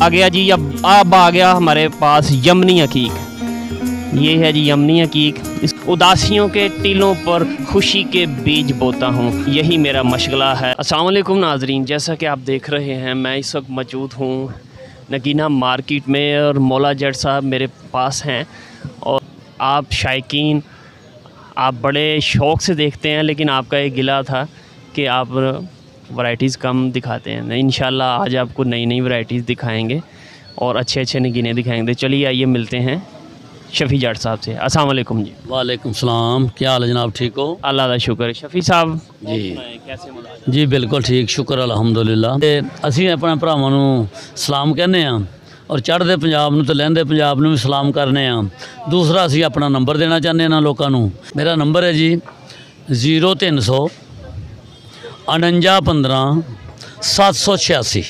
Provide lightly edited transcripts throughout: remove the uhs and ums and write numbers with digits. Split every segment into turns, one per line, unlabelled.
आ गया जी। अब आ गया हमारे पास यमनी अकीक। ये है जी यमनी अकीक। इस उदासियों के टीलों पर खुशी के बीज बोता हूँ, यही मेरा मशगला है। अस्सलाम वालेकुम नाजरीन, जैसा कि आप देख रहे हैं मैं इस वक्त मौजूद हूँ नगीना मार्केट में और मौला जट साहब मेरे पास हैं। और आप शायकीन आप बड़े शौक़ से देखते हैं, लेकिन आपका एक गिला था कि आप वैराइटीज़ कम दिखाते हैं। इंशाल्लाह आज आपको नई नई वैराइटीज़ दिखाएंगे और अच्छे अच्छे नगीने दिखाएंगे। चलिए आइए मिलते हैं शफ़ी जट साहब से। अस्सलाम वालेकुम जी।
वालेकुम सलाम, क्या हाल है जनाब, ठीक हो?
अल्लाह का शुक्र है। शफ़ी साहब
जी
कैसे
जी बिल्कुल ठीक, शुक्र अलहमदुलिल्लाह। ते असीं अपने भरावां नूं सलाम कहने आ और चढ़दे पंजाब नूं ते लਹਿੰਦੇ पंजाब नूं भी सलाम करने आ। दूसरा असीं अपना नंबर देना चाहते हैं लोगों नूं। मेरा नंबर है जी 0300 49 15 786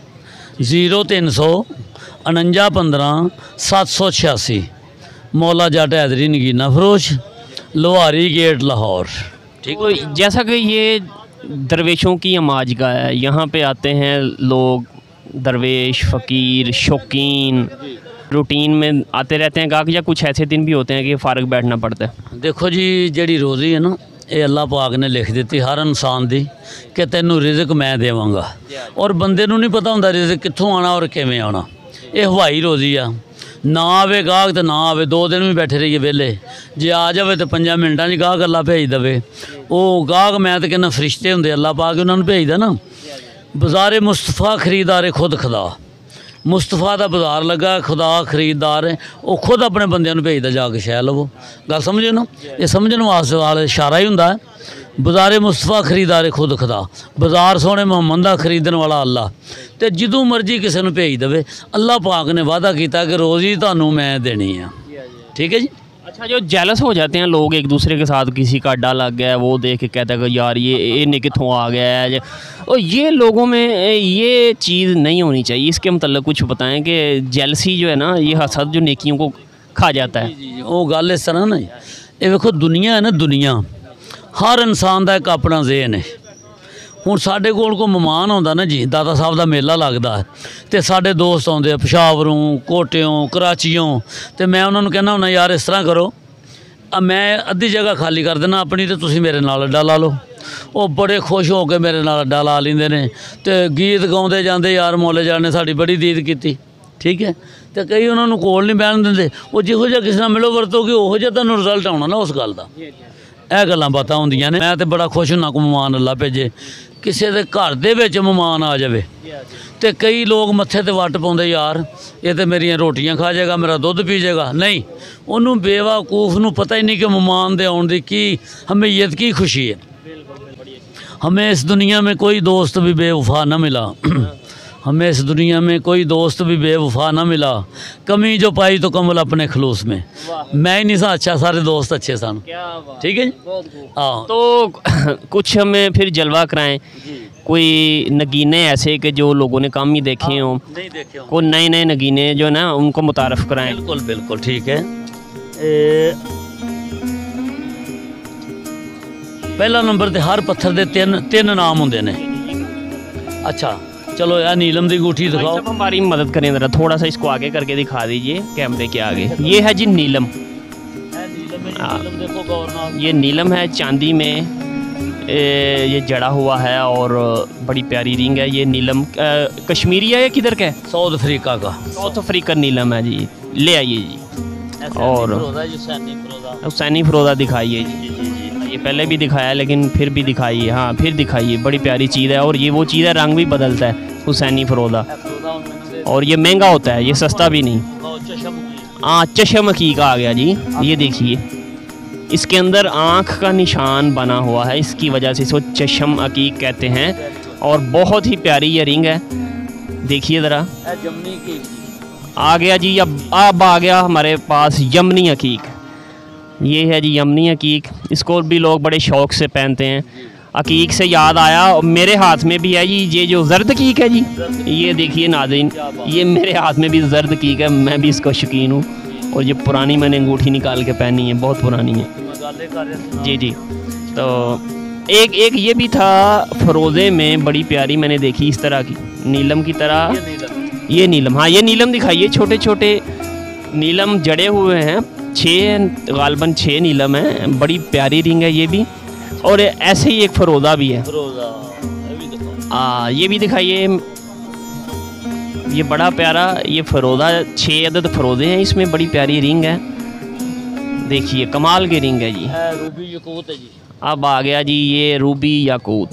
0300 49 15 786। मौला जट हैदरी नगीना फरोश, लोहारी गेट, लाहौर। ठीक
तो जैसा कि ये दरवेशों की अमाजगा है, यहाँ पे आते हैं लोग दरवेश, फ़कीर, शौकीन, रूटीन में आते रहते हैं गाहक, या कुछ ऐसे दिन भी होते हैं कि फ़ारग बैठना पड़ता है?
देखो जी, जी रोज़ी है ना, ये अल्लाह पाक ने लिख दी हर इंसान दी कि तेनू रिज़क मैं देवांगा। और बंदे नूं नहीं पता हुंदा रिज़क कित्थों आना और किवें आना। ये हवाई रोज़ी आ, ना आवे गाहक तो ना आवे, 2 दिन भी बैठे रहिए वेले, जे आ जाए तो 5 मिनटां च गाहक अल्लाह भेज दे। वो गाहक मैं तो कहना फरिश्ते हुंदे, अल्लाह पाक उन्होंने भेजदा ना। बाज़ारे मुस्तफ़ा खरीदारे खुद खुदा, मुस्तफ़ा का बाज़ार लगा, खुदा खरीददार है, वो खुद अपने बंदिਆਂ ਨੂੰ भेजदा जाके शै लवो। गल समझो ना, ये समझने वास्ते वाला इशारा ही हुंदा है। बाज़ारे मुस्तफ़ा खरीदारे खुद खुदा, बाज़ार सोने मुहम्मद का खरीदने वाला अल्लाह। तो जिदों मर्जी किसी को भेज दे, अल्लाह पाक ने वादा किया कि रोज़ी तुहानू मैं देनी है। ठीक है जी।
अच्छा, जो जेलस हो जाते हैं लोग एक दूसरे के साथ, किसी का अड्डा लग गया है, वो देख के कहता है कि यार ये कितों आ गया है, और ये लोगों में ये चीज़ नहीं होनी चाहिए। इसके मतलब कुछ बताएं कि जेलसी जो है ना, ये हसद जो नेकियों को खा जाता है।
वो गल इस तरह ना, ये देखो दुनिया है ना, दुनिया हर इंसान का एक अपना ज़हन है। हुण साडे कोल को मेहमान आउंदा ना जी, दाता साहब का मेला लगता है, तो साडे दोस्त आउंदे पिशावरों, कोटियों, कराचियों, तो मैं उन्होंने कहना हुंदा यार इस तरह करो, मैं अद्धी जगह खाली कर देना अपनी, तो तुसीं मेरे नाल अड्डा ला लो। वो बड़े खुश हो के मेरे नाल अड्डा ला लेंदे ने, तो गीत गाउंदे जांदे यार मौले जाट ने साडी बड़ी दीद कीती। ठीक है, तो कई उन्होंने कोल नहीं बहन देंदे, वो जिहो जिहा किसी नाल मिलो वरतोगे उहो जिहा तुहानूं रिजल्ट आउणा ना उस गल दा। ਇਹ ਗੱਲਾਂ ਬਾਤਾਂ ਹੁੰਦੀਆਂ ने। मैं तो बड़ा खुश हुन्ना को मेहमान अल्लाह भेजे, किसी के घर दे विच मेहमान आ जाए तो कई लोग मत्थे ते वट पाउंदे, यार ये तो मेरियां रोटियां खा जाएगा, मेरा दुध पी जाएगा। नहीं, उन्होंने बेवकूफ़ नूं पता ही नहीं कि मेहमान दे आउण दी की हमीयत की खुशी है। हमें इस दुनिया में कोई दोस्त भी बेवफा न मिला, हमें इस दुनिया में कोई दोस्त भी बेवफा ना मिला, कमी जो पाई तो कमल अपने खलूस में। मैं ही नहीं सा अच्छा, सारे दोस्त अच्छे सन। ठीक है जी। हाँ,
तो कुछ हमें फिर जलवा कराएं, कोई नगीने ऐसे कि जो लोगों ने कम ही देखे हों,
नहीं देखे हों,
कोई नए नए नगीने जो है ना उनको मुतारफ़ कराएं।
बिल्कुल बिल्कुल ठीक है। पहला नंबर तो हर पत्थर के तीन नाम होंगे ने। अच्छा चलो यार, नीलम की अंगूठी दिखाओ।
हमारी मदद करें ज़रा, थोड़ा सा इसको आगे करके दिखा दीजिए कैमरे के आगे। ये है जी नीलम,
देखो गौर नाल,
ये नीलम है, चांदी में ये जड़ा हुआ है और बड़ी प्यारी रिंग है। ये नीलम कश्मीरी है या किधर का है?
साउथ अफ्रीका का,
साउथ अफ्रीकन नीलम है जी। ले आइए जी। और हुसैनी फ़रोज़ा दिखाइए जी। ये पहले भी दिखाया लेकिन फिर भी दिखाइए। हाँ फिर दिखाइए, बड़ी प्यारी चीज़ है। और ये वो चीज़ है, रंग भी बदलता है हुसैनी फ़रोज़ा, और ये महंगा होता है, ये सस्ता भी नहीं। हाँ, चशम अकीक आ गया जी। ये देखिए, इसके अंदर आँख का निशान बना हुआ है, इसकी वजह से इसको चशम अकीक कहते हैं। और बहुत ही प्यारी ये रिंग है, देखिए ज़रा। आ गया जी, अब आ गया हमारे पास यमनी अकीक। ये है जी यमनी अकीक, इसको भी लोग बड़े शौक़ से पहनते हैं। अकीक से याद आया, मेरे हाथ में भी है जी ये जो जर्द अकीक है जी। ये देखिए नाज़रीन, ये मेरे हाथ में भी जर्द अकीक है, मैं भी इसका शौकीन हूँ। और ये पुरानी मैंने अंगूठी निकाल के पहनी है, बहुत पुरानी है जी जी। तो एक ये भी था फ़रोज़े में, बड़ी प्यारी मैंने देखी इस तरह की, नीलम की तरह। ये नीलम, हाँ ये नीलम दिखाइए, छोटे छोटे नीलम जड़े हुए हैं, 6 गालबन 6 नीलम हैं, बड़ी प्यारी रिंग है ये भी। और ऐसे ही एक फरोदा भी है, ये भी दिखाइए, ये बड़ा प्यारा ये फरोदा, 6 अदद फरोदे हैं इसमें, बड़ी प्यारी रिंग है, देखिए कमाल की रिंग है जी।
रूबी याकूत है जी।
अब आ गया जी ये रूबी याकूत।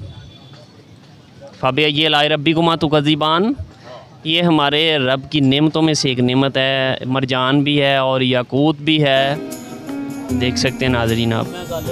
फ़ाबिया ये लाए रब्बी को मातु कज़ीबान, ये हमारे रब की नेमतों में से एक नेमत है, मरजान भी है और याकूत भी है, देख सकते हैं नाज़रीन आप।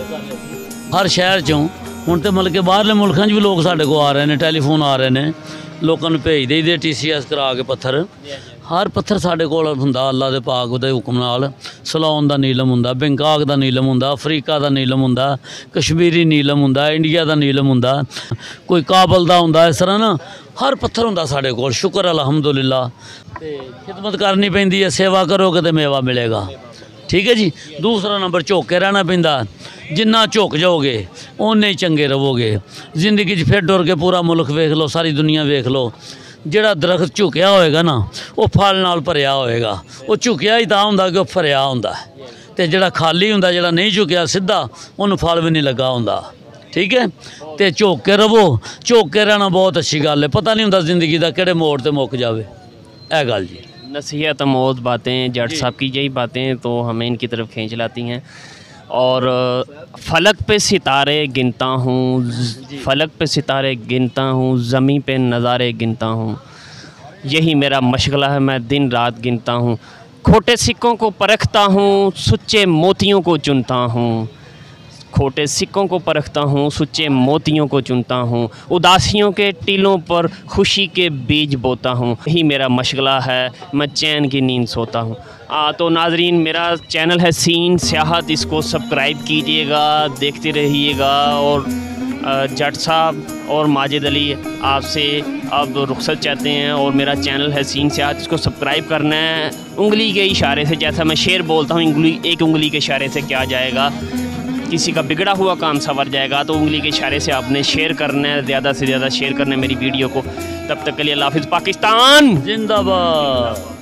हर शहर चों हुण ते मतलब कि बाहरले मुल्कां 'च भी लोग साढ़े को आ रहे हैं, टेलीफोन आ रहे हैं, लोगों को भेज देईदे TCS करा के पत्थर। हर पत्थर साढ़े कोल हुंदा अल्लाह दे पाक दे हुक्म नाल। सलोन दा नीलम हुंदा, बैंकाक दा नीलम हुंदा, अफ्रीका दा नीलम हुंदा, कश्मीरी नीलम हुंदा, इंडिया दा नीलम हुंदा, कोई काबल दा हुंदा, इस तरह ना हर पत्थर हुंदा साढ़े कोल। शुक्र अल्हम्दुलिल्लाह। ते खिदमत करनी पैंदी है, सेवा करोगे तो मेवा मिलेगा, ठीक है जी। दूसरा नंबर झुक के रहना पैंदा, जिन्ना झुक जाओगे उन्ने ही चंगे रहोगे जिंदगी फिर डुर के पूरा मुल्क वेख लो, सारी दुनिया वेख लो, ਜਿਹੜਾ ਦਰਖਤ ਝੁਕਿਆ ਹੋਏਗਾ ਨਾ ਉਹ ਫਲ ਨਾਲ ਭਰਿਆ ਹੋਏਗਾ। ਉਹ ਝੁਕਿਆ ਹੀ ਤਾਂ ਹੁੰਦਾ ਕਿ ਉਹ ਭਰਿਆ ਹੁੰਦਾ, ਤੇ ਜਿਹੜਾ ਖਾਲੀ ਹੁੰਦਾ, ਜਿਹੜਾ ਨਹੀਂ ਝੁਕਿਆ ਸਿੱਧਾ, ਉਹਨੂੰ ਫਲ ਵੀ ਨਹੀਂ ਲੱਗਾ ਹੁੰਦਾ, ਠੀਕ ਹੈ। ਤੇ ਝੁਕ ਕੇ ਰਵੋ, ਝੁਕ ਕੇ ਰਹਿਣਾ ਬਹੁਤ ਅੱਛੀ ਗੱਲ ਹੈ, ਪਤਾ ਨਹੀਂ ਹੁੰਦਾ ਜ਼ਿੰਦਗੀ ਦਾ ਕਿਹੜੇ ਮੋੜ ਤੇ ਮੁੱਕ ਜਾਵੇ, ਇਹ ਗੱਲ ਜੀ।
नसीहत अमोद बातें जट साहब की यही बातें तो हमें इनकी तरफ खींच लाती हैं। और फ़लक पे सितारे गिनता हूँ, फ़लक पे सितारे गिनता हूँ, ज़मीं पे नज़ारे गिनता हूँ, यही मेरा मशगला है, मैं दिन रात गिनता हूँ। खोटे सिक्कों को परखता हूँ, सच्चे मोतियों को चुनता हूँ, खोटे सिक्कों को परखता हूँ, सच्चे मोतियों को चुनता हूँ, उदासियों के टीलों पर खुशी के बीज बोता हूँ, यही मेरा मशगला है, मैं चैन की नींद सोता हूँ। तो नाजरीन मेरा चैनल है सीन सियाहत, इसको सब्सक्राइब कीजिएगा, देखते रहिएगा। और जट साहब और माजिद अली आपसे अब रुखसत चाहते हैं, और मेरा चैनल है सीन सियाहत, इसको सब्सक्राइब करना है उंगली के इशारे से, जैसा मैं शेर बोलता हूँ एक उंगली के इशारे से क्या जाएगा, किसी का बिगड़ा हुआ काम संवर जाएगा, तो उंगली के इशारे से आपने शेयर करना है, ज़्यादा से ज़्यादा शेयर करना है मेरी वीडियो को। तब तक के लिए अल्लाह हाफ़िज़, पाकिस्तान
जिंदाबाद।